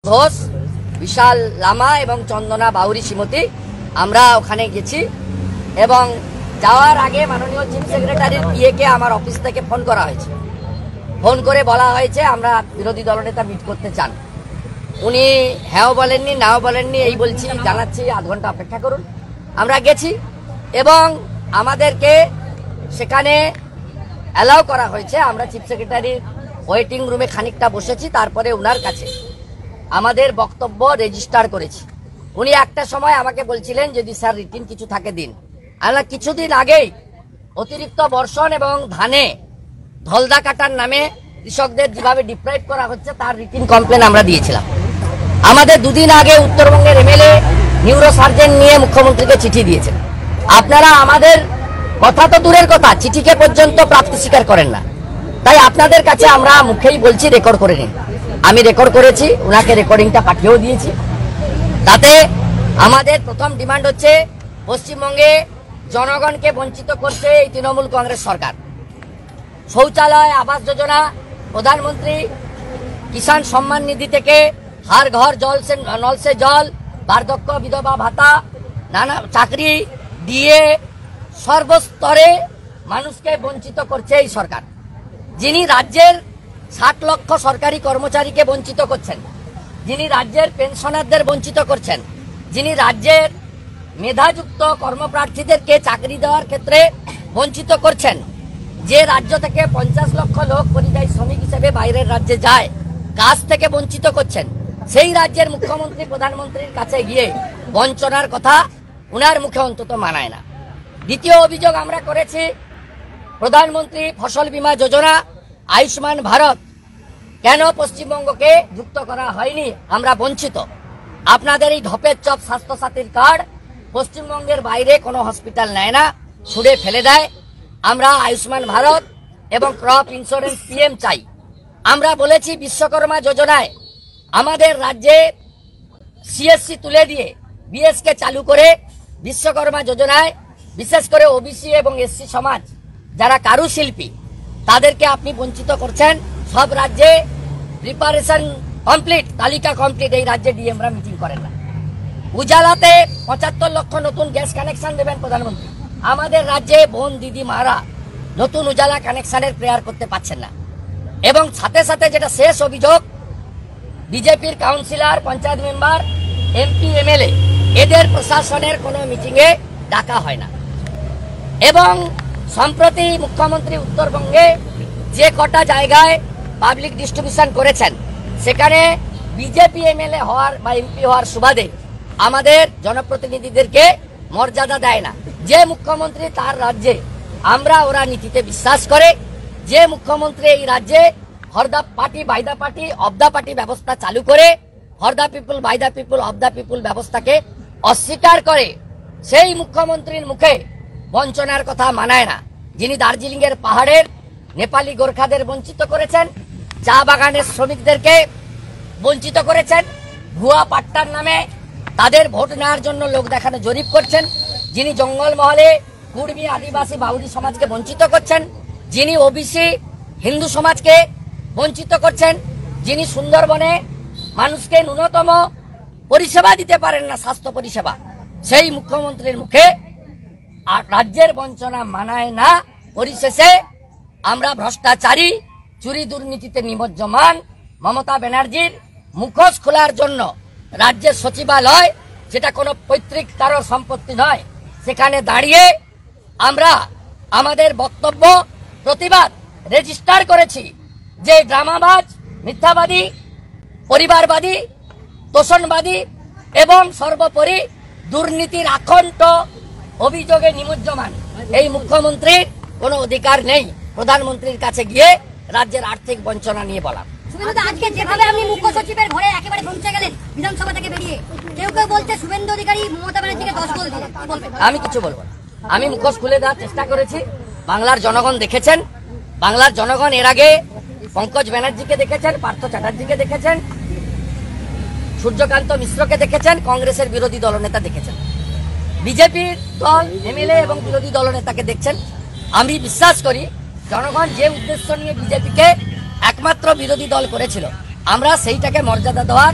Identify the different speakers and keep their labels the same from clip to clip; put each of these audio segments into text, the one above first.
Speaker 1: ঘোষ, বিশাল লামা এবং চন্দনা বাউরি শ্রীমতী আমরা ওখানে গেছি এবং যাওয়ার আগে মাননীয় চিফ সেক্রেটারির পিএকে আমার অফিস থেকে ফোন করা হয়েছে। ফোন করে বলা হয়েছে আমরা বিরোধী দলনেতা মিট করতে চান। উনি হ্যাঁও বলেননি, নাও বলেননি, এই বলছি জানাচ্ছি 8 ঘন্টা অপেক্ষা করুন। আমরা গেছি এবং আমাদেরকে সেখানে অ্যালাউ করা হয়েছে। আমরা চিফ সেক্রেটারির ওয়েটিং রুমে খানিকটা বসেছি, তারপরে ওনার কাছে আমাদের বক্তব্য রেজিস্টার করেছি। উনি একটা সময় আমাকে বলছিলেন যদি স্যার রিটিন কিছু থাকে দিন। আমরা কিছুদিন আগেই অতিরিক্ত বর্ষণ এবং ধানে ধলদা কাটার নামে কৃষকদের যেভাবে ডিপ্রাইভ করা হচ্ছে তার রিটিন কমপ্লেন আমরা দিয়েছিলাম। আমাদের দুদিন আগে উত্তরবঙ্গের এমএলএ নিউরো সার্জন নিয়ে মুখ্যমন্ত্রীকে চিঠি দিয়েছেন। আপনারা আমাদের কথা তো দূরের কথা, চিঠিকে পর্যন্ত প্রাপ্তি স্বীকার করেন না। তাই আপনাদের কাছে আমরা মুখেই বলছি রেকর্ড করে নিন। আমি রেকর্ড করেছি, ওনাকে রেকর্ডিংটা পাঠিয়েও দিয়েছি। তাতে আমাদের প্রথম ডিমান্ড হচ্ছে পশ্চিমবঙ্গে জনগণকে বঞ্চিত করছে এই তৃণমূল কংগ্রেস সরকার। শৌচালয়, আবাস যোজনা, প্রধানমন্ত্রী কিষাণ সম্মান নিধি থেকে হার ঘর নল সে জল, বার্ধক্য বিধবা ভাতা, নানা চাকরি দিয়ে সর্বস্তরে মানুষকে বঞ্চিত করছে এই সরকার। যিনি রাজ্যের 60 লক্ষ সরকারি কর্মচারীকে বঞ্চিত করছেন, যিনি রাজ্যের পেনশনারদের বঞ্চিত করছেন, যিনি রাজ্যের মেধাযুক্ত কর্মপ্রার্থীদেরকে চাকরি দেওয়ার ক্ষেত্রে বঞ্চিত করছেন, যে রাজ্য থেকে 50 লক্ষ লোক পরিযায়ী শ্রমিক হিসেবে বাইরের রাজ্যে যায়, কাজ থেকে বঞ্চিত করছেন, সেই রাজ্যের মুখ্যমন্ত্রী প্রধানমন্ত্রীর কাছে গিয়ে বঞ্চনার কথা উনার মুখে অন্তত মানায় না। দ্বিতীয় অভিযোগ আমরা করেছি, প্রধানমন্ত্রী ফসল বীমা যোজনা, আয়ুষ্মান ভারত কেন পশ্চিমবঙ্গকে যুক্ত করা হয়নি? আমরা বঞ্চিত। আপনাদের এই ঢপের চপ স্বাস্থ্যসাথীর কার্ড পশ্চিমবঙ্গের বাইরে কোনো হসপিটাল নেয় না, ছুড়ে ফেলে দেয়। আমরা আয়ুষ্মান ভারত এবং ক্রপ ইন্স্যুরেন্স পিএম চাই। আমরা বলেছি বিশ্বকর্মা যোজনায় আমাদের রাজ্যে সিএসসি তুলে দিয়ে বিএসকে চালু করে বিশ্বকর্মা যোজনায় বিশেষ করে ওবিসি এবং এসসি সমাজ যারা কারুশিল্পী তাদেরকে আপনি বঞ্চিত করছেন। সব রাজ্যে প্রিপারেশন কমপ্লিট, তালিকা কমপ্লিট, এই রাজ্যে ডিএমরা মিটিং করেন না। উজালাতে 75 লক্ষ নতুন গ্যাস কানেকশন দেবেন প্রধানমন্ত্রী, আমাদের রাজ্যে বোন দিদি মারা নতুন উজালা কানেকশনের প্রেয়ার করতে পারছেন না। এবং সাথে সাথে যেটা শেষ অভিযোগ, বিজেপির councillor, panchayat member, MP, MLA এদের প্রশাসনের কোনো মিটিংয়ে ডাকা হয় না। এবং সম্প্রতি মুখ্যমন্ত্রী উত্তরবঙ্গে যে কটা জায়গায় পাবলিক ডিস্ট্রিবিউশন করেছেন সেখানে বিজেপি এমএলএ হওয়ার বা এমপি হওয়ার সুবাদে আমাদের জনপ্রতিনিধিদেরকে মর্যাদা দেয় না। যে মুখ্যমন্ত্রী তার রাজ্যে, আমরা ওরা নীতিতে বিশ্বাস করে, যে মুখ্যমন্ত্রী এই রাজ্যে for the party by the party of the party ব্যবস্থা চালু করে for the people by the people of the people ব্যবস্থাকে অস্বীকার করে, সেই মুখ্যমন্ত্রীর মুখে বঞ্চনার কথা মানায় না। যিনি দার্জিলিং এর পাহাড়ের নেপালি গোর্খাদের বঞ্চিত করেছেন, চা বাগানের শ্রমিকদেরকে বঞ্চিত করেছেন, ভুয়া পাট্টার নামে তাদের ভোট নেওয়ার জন্য লোক দেখানো জরিপ করছেন, যিনি জঙ্গলমহলে কুর্মী, আদিবাসী, বাউরি সমাজকে বঞ্চিত করছেন, যিনি ওবিসি হিন্দু সমাজকে বঞ্চিত করছেন, যিনি সুন্দরবনে মানুষকে ন্যূনতম পরিষেবা দিতে পারেন না, স্বাস্থ্য পরিষেবা, সেই মুখ্যমন্ত্রীর মুখে রাজ্যের বঞ্চনা মানায় না। পরিশেষে আমরা ভ্রষ্টাচারী, চুরি দুর্নীতিতে নিমজ্জমান মমতা ব্যানার্জির মুখোশ খোলার জন্য রাজ্যের সচিবালয়, যেটা কোনো পৈতৃক কারোর সম্পত্তি নয়, সেখানে দাঁড়িয়ে আমরা আমাদের বক্তব্য প্রতিবাদ রেজিস্টার করেছি যে ড্রামাবাজ, মিথ্যাবাদী, পরিবারবাদী, তোষণবাদী এবং সর্বোপরি দুর্নীতির আকণ্ঠ অভিযোগে নিমজ্জমান এই মুখ্যমন্ত্রীর কোনো অধিকার নেই প্রধানমন্ত্রীর কাছে গিয়ে রাজ্যের আর্থিক বঞ্চনা নিয়ে বলা।
Speaker 2: আজকে যেভাবে আপনি মুখ্য সচিবের ঘরে একেবারে পৌঁছে গেলেন বিধানসভা থেকে বেরিয়ে, কেউ কেউ বলছে শুভেন্দু অধিকারী মমতা ব্যানার্জিকে 10 গোল দিলেন, কি বলবেন?
Speaker 1: আমি কিছু বলবো না। আমি মুখোশ খুলে দেওয়ার চেষ্টা করেছি। বাংলার জনগণ দেখেছেন, বাংলার জনগণ এর আগে পঙ্কজ ব্যানার্জিকে দেখেছেন, পার্থ চ্যাটার্জিকে দেখেছেন, সূর্যকান্ত মিশ্রকে দেখেছেন, কংগ্রেসের বিরোধী দলনেতা দেখেছেন, বিজেপির দল এমএলএ এবং বিরোধী দলনেতাকে দেখছেন। আমি বিশ্বাস করি জনগণ যে উদ্দেশ্য নিয়ে বিজেপিকে একমাত্র বিরোধী দল করেছিল, আমরা সেইটাকে মর্যাদা দেওয়ার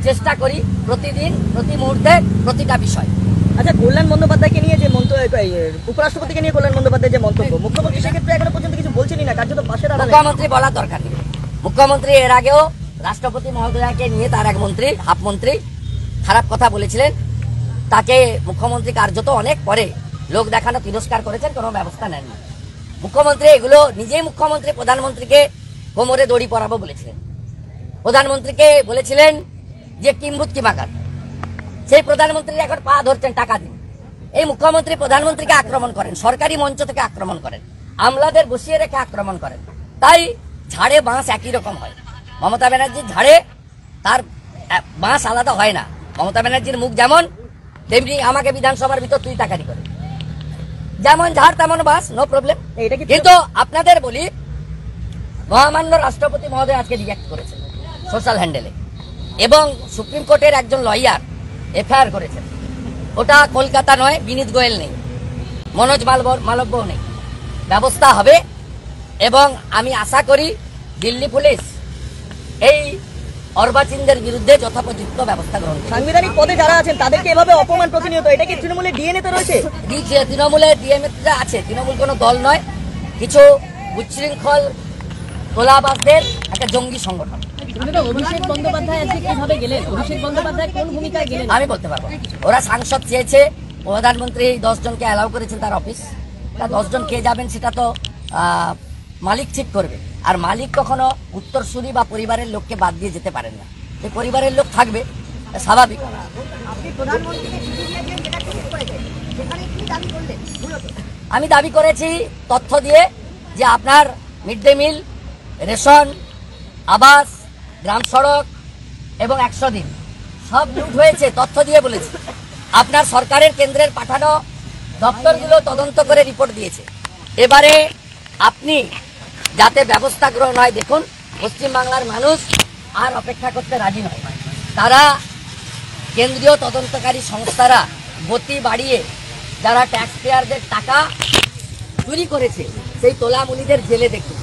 Speaker 1: চেষ্টা করি প্রতিদিন, প্রতি মুহূর্তে, প্রতিটা বিষয়।
Speaker 3: আচ্ছা, কল্যাণ বন্দ্যোপাধ্যায়কে নিয়ে যে উপরাষ্ট্রপতিকে নিয়ে কল্যাণ বন্দ্যোপাধ্যায়ের যে মন্তব্য, মুখ্যমন্ত্রী সেক্ষেত্রে এখনো পর্যন্ত কিছু বলছেনই না, কার্যত পাশে দাঁড়ালেন।
Speaker 1: মুখ্যমন্ত্রী বলার দরকার নেই। মুখ্যমন্ত্রী এর আগেও রাষ্ট্রপতি মহোদয়কে নিয়ে তার এক মন্ত্রী, হাফ মন্ত্রী, খারাপ কথা বলেছিলেন। তাকে মুখ্যমন্ত্রী কার্যত অনেক পরে লোক দেখানো তিরস্কার করেছেন, কোনো ব্যবস্থা নেননি। মুখ্যমন্ত্রী এগুলো নিজেই মুখ্যমন্ত্রী প্রধানমন্ত্রীকে কোমরে দড়ি পরাবো বলেছিলেন। প্রধানমন্ত্রীকে বলেছিলেন যে কিম্বুত কিমাকার, সেই প্রধানমন্ত্রী এখন পা ধরছেন টাকা দিন। এই মুখ্যমন্ত্রী প্রধানমন্ত্রীকে আক্রমণ করেন, সরকারি মঞ্চ থেকে আক্রমণ করেন, আমলাদের বসিয়ে রেখে আক্রমণ করেন। তাই ঝাড়ে বাঁশ একই রকম হয়। মমতা ব্যানার্জির ঝাড়ে তার বাঁশ আলাদা হয় না। মমতা ব্যানার্জির মুখ যেমন, তেমনি আমাকে বিধানসভার ভিতর তুই টাকারি করে, যেমন ঝাড় তেমন বাঁশ, নো প্রবলেম। কিন্তু আপনাদের বলি, মহামান্য রাষ্ট্রপতি মহোদয় আজকে রিঅ্যাক্ট করেছেন সোশ্যাল হ্যান্ডেলে, এবং সুপ্রিম কোর্টের একজন লয়ার এফআইআর করেছেন। ওটা কলকাতা নয়, বিনীত গোয়েল নেই, মনোজ মালব্য নেই, ব্যবস্থা হবে। এবং আমি আশা করি দিল্লি পুলিশ এই অর্বাচীনদের বিরুদ্ধে যথোপযুক্ত ব্যবস্থা গ্রহণ করবে।
Speaker 3: সাংবিধানিক পদে যারা আছেন তাদেরকে এভাবে অপমান প্রতিনিয়ত, এটা কি তৃণমূলের ডিএনএ তে রয়েছে?
Speaker 1: তৃণমূলের ডিএমএ আছে। তৃণমূল কোনো দল নয়, কিছু উচ্ছৃঙ্খল তোলাবাজদের একটা জঙ্গি সংগঠন।
Speaker 3: অভিষেক বন্দ্যোপাধ্যায় আজকে কিভাবে গেলেন? অভিষেক বন্দ্যোপাধ্যায় কোন ভূমিকায় গেলেন
Speaker 1: আমি বলতে পারবো। ওরা সাংসদ চেয়েছে, প্রধানমন্ত্রী 10 জনকে অ্যালাউ করেছেন তার অফিস। তা 10 জন কে যাবেন সেটা তো মালিক ঠিক করবে। আর মালিক কখনো উত্তরসূরি বা পরিবারের লোককে বাদ দিয়ে যেতে পারেন না। এই পরিবারের লোক থাকবে, স্বাভাবিক। আমি দাবি করেছি তথ্য দিয়ে যে আপনার মিড ডে মিল, রেশন, আবাস, গ্রাম সড়ক এবং 100 দিন সব লুট হয়েছে, তথ্য দিয়ে বলেছি। আপনার সরকারের কেন্দ্রের পাঠানো দপ্তরগুলো তদন্ত করে রিপোর্ট দিয়েছে। এবারে আপনি যাতে ব্যবস্থা গ্রহণ হয়, দেখুন পশ্চিমবাংলার মানুষ আর অপেক্ষা করতে রাজি নয়। তারা কেন্দ্রীয় তদন্তকারী সংস্থারা গতি বাড়িয়ে যারা ট্যাক্স পেয়ারদের টাকা চুরি করেছে সেই তোলামুলিদের জেলে দেখতে।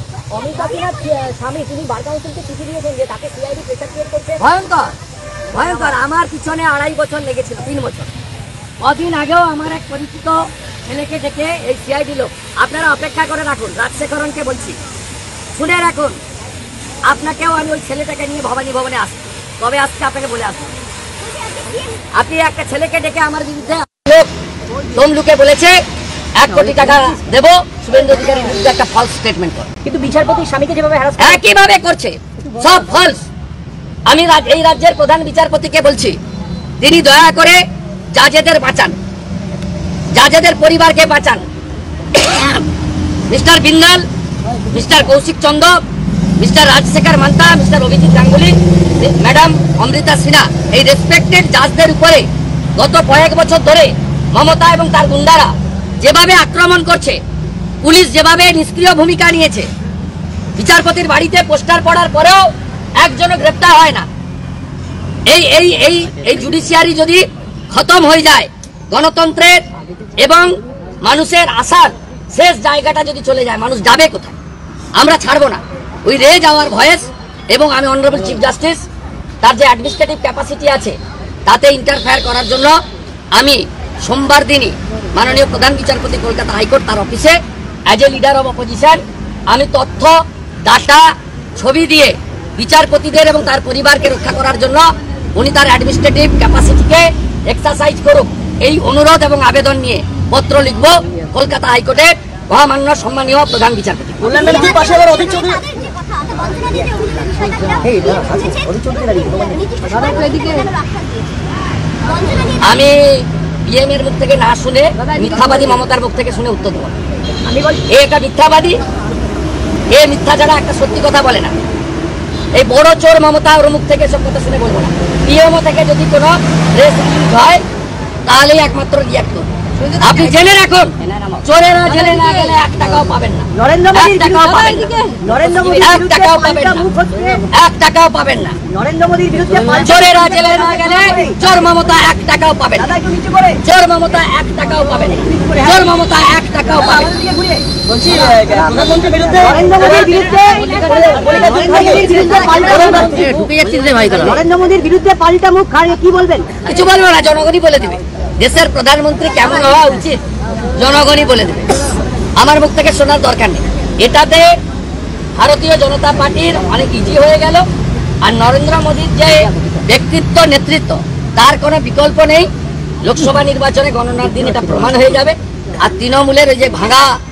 Speaker 1: ভয়ঙ্কর ভয়ঙ্কর। আমার পিছনে 2.5 বছর লেগেছিল, 3 বছর। কদিন আগেও আমার এক পরিচিত ছেলেকে ডেকে এই সিআইডি লোক, আপনারা অপেক্ষা করে রাখুন, রাজশেখরনকে বলছি, শুনে রাখুন, আপনাকেও আমি ওই ছেলেটাকে নিয়ে ভবানী ভবনে আসবো, তবে আজকে আপনাকে বলে আসবো। আপনি একটা ছেলেকে ডেকে আমার বিরুদ্ধে লোক তমলুকে বলেছে 1 কোটি টাকা দেব, শুভেন্দু অধিকারীর বিরুদ্ধে একটা ফলস স্টেটমেন্ট করে।
Speaker 3: কিন্তু বিচারপতি স্বামীকে যেভাবে হ্যারাস
Speaker 1: একইভাবে করছে, সব ফলস। আমি এই রাজ্যের প্রধান বিচারপতিকে বলছি, তিনি দয়া করে জাজেদের বাঁচান, জাজেদের পরিবারকে বাঁচান। Mister Bindal, mister Kaushik Chandra, mister Rajshekhar Mantha, mister Abhijit Ganguly, madam Amrita Sinha, এই রেসপেক্টেড জাজদের উপরে গত কয়েক বছর ধরে মমতা এবং তার গুন্ডারা যেভাবে আক্রমণ করছে, পুলিশ যেভাবে নিষ্ক্রিয় ভূমিকা নিয়েছে, বিচারপতির বাড়িতে পোস্টার পড়ার পরেও একজনও গ্রেপ্তার হয় না। এই জুডিশিয়ারি যদি খতম হয়ে যায়, গণতন্ত্রের এবং মানুষের আশার শেষ জায়গাটা যদি চলে যায়, মানুষ যাবে কোথায়? আমরা ছাড়বো না। We raise our voice. এবং আমি অনারেবল চিফ জাস্টিস, তার যে অ্যাডমিনিস্ট্রেটিভ ক্যাপাসিটি আছে তাতে ইন্টারফেয়ার করার জন্য আমি সোমবার দিনই মাননীয় প্রধান বিচারপতি কলকাতা হাইকোর্ট তার অফিসে as a leader of opposition আমি তথ্য, ডাটা, ছবি দিয়ে বিচারপতিদের এবং তার পরিবারকে রক্ষা করার জন্য উনি তার অ্যাডমিনিস্ট্রেটিভ ক্যাপাসিটিকে এক্সারসাইজ করুক, এই অনুরোধ এবং আবেদন নিয়ে পত্র লিখব কলকাতা হাইকোর্টের মহামান্য সম্মানীয় প্রধান বিচারপতি। আমি পিএম এর মুখ থেকে না শুনে মিথ্যাবাদী মমতার মুখ থেকে শুনে উত্তর দেবো। আমি বলি এটা মিথ্যাবাদী, এ মিথ্যা ছাড়া একটা সত্যি কথা বলে না। এই বড় চোর মমতা ওর মুখ থেকে সব কথা শুনে বলবো না। পিএমও থেকে যদি কোনো প্রেস রিলিজ হয় তাহলেই একমাত্র রিঅ্যাক্ট করবো। আপনি জেনে রাখুন, চোরেরা জেলে না গেলে 1 টাকাও পাবেন না, 1 টাকাও পাবেন না, 1 টাকাও পাবেন না, 1 টাকাও পাবেন না। চোরেরা জেলে না গেলে চোর মমতা 1 টাকাও পাবেন না, চোর মমতা 1 টাকাও পাবেন না, চোর মমতা 1 টাকা টাকাও পাবে।
Speaker 3: বলছি প্রধানমন্ত্রীর বিরুদ্ধে
Speaker 1: ঢুকে যাচ্ছিস রে ভাই তোরা।
Speaker 4: নরেন্দ্র মোদীর বিরুদ্ধে পাল্টা মুখ কি বলবেন?
Speaker 1: কিছু বলবো না, জনগণই বলে দিবে দেশের প্রধানমন্ত্রী কেমন হওয়া উচিত, জনগণই বলে দেবে। আমার মুখ থেকে শোনার দরকার নেই। এটাতে ভারতীয় জনতা পার্টির অনেক ইজি হয়ে গেল। আর নরেন্দ্র মোদীর যে ব্যক্তিত্ব, নেতৃত্ব, তার কোনো বিকল্প নেই। লোকসভা নির্বাচনে গণনার দিন এটা প্রমাণ হয়ে যাবে। আর তৃণমূলের ওই যে ভাঙা